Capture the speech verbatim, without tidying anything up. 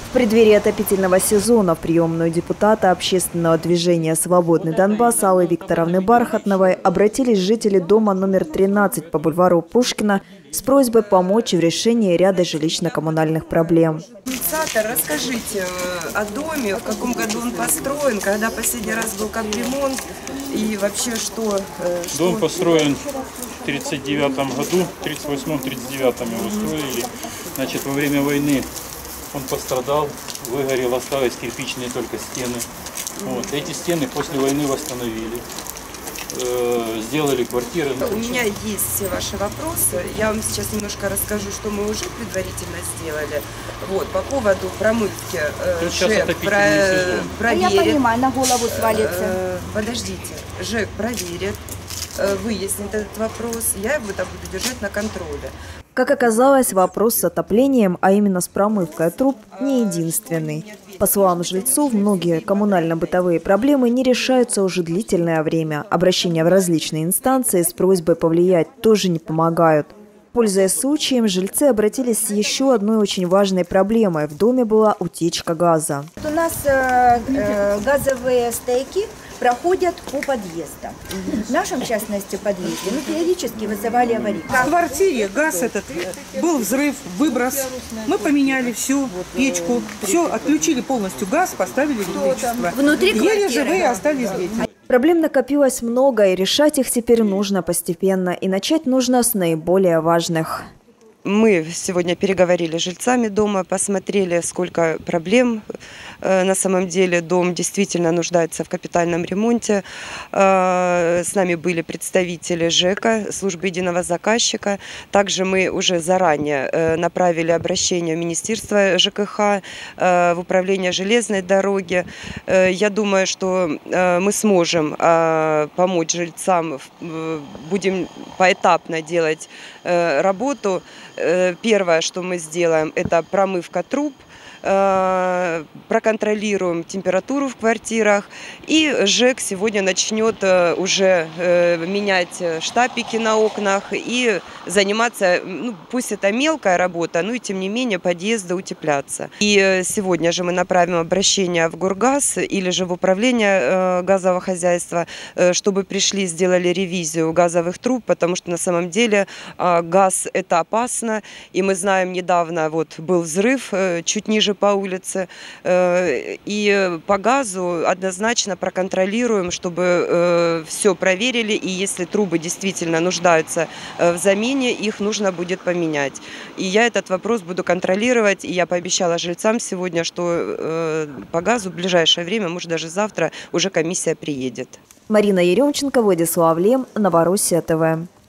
В преддверии отопительного сезона в приемную депутата общественного движения «Свободный Донбасс» Аллы Викторовны Бархатновой обратились жители дома номер тринадцать по бульвару Пушкина с просьбой помочь в решении ряда жилищно-коммунальных проблем. Инициатор, расскажите о доме, в каком году он построен, когда последний раз был капремонт и вообще что? Дом что... построен в тридцать девятом году, в тридцать восьмом — тридцать девятом его строили. Значит, во время войны он пострадал, выгорел, осталось кирпичные только стены. Вот. Эти стены после войны восстановили, э, сделали квартиры. У меня есть все ваши вопросы. Я вам сейчас немножко расскажу, что мы уже предварительно сделали. Вот, по поводу промывки. Э, ЖЭК про, проверит. Я понимаю, на голову свалится. Э, подождите, ЖЭК проверит, э, выяснит этот вопрос. Я его буду держать на контроле. Как оказалось, вопрос с отоплением, а именно с промывкой труб, не единственный. По словам жильцов, многие коммунально-бытовые проблемы не решаются уже длительное время. Обращения в различные инстанции с просьбой повлиять тоже не помогают. Пользуясь случаем, жильцы обратились с еще одной очень важной проблемой. В доме была утечка газа. У нас э, э, газовые стейки проходят по подъездам. В нашем, в частности, подъезде мы периодически вызывали аварии. В квартире газ этот, был взрыв, выброс. Мы поменяли всю печку, все, отключили полностью газ, поставили электричество. Внутри квартиры. Еле живые остались дети. Проблем накопилось много, и решать их теперь нужно постепенно. И начать нужно с наиболее важных. Мы сегодня переговорили с жильцами дома, посмотрели, сколько проблем. На самом деле дом действительно нуждается в капитальном ремонте. С нами были представители ЖЭКа, службы единого заказчика. Также мы уже заранее направили обращение в Министерство ЖКХ, в Управление железной дороги. Я думаю, что мы сможем помочь жильцам, будем поэтапно делать работу. Первое, что мы сделаем, это промывка труб, проконтролируем температуру в квартирах, и ЖЭК сегодня начнет уже менять штапики на окнах и заниматься, ну, пусть это мелкая работа, но и тем не менее подъезды утепляться. И сегодня же мы направим обращение в Горгаз или же в управление газового хозяйства, чтобы пришли, сделали ревизию газовых труб, потому что на самом деле газ – это опасно, и мы знаем, недавно вот был взрыв чуть ниже по улице, и по газу однозначно проконтролируем, чтобы все проверили, и если трубы действительно нуждаются в замене, их нужно будет поменять. И я этот вопрос буду контролировать, и я пообещала жильцам сегодня, что по газу в ближайшее время, может даже завтра, уже комиссия приедет. Марина Еремченко, Владислав Лем, Новороссия ТВ.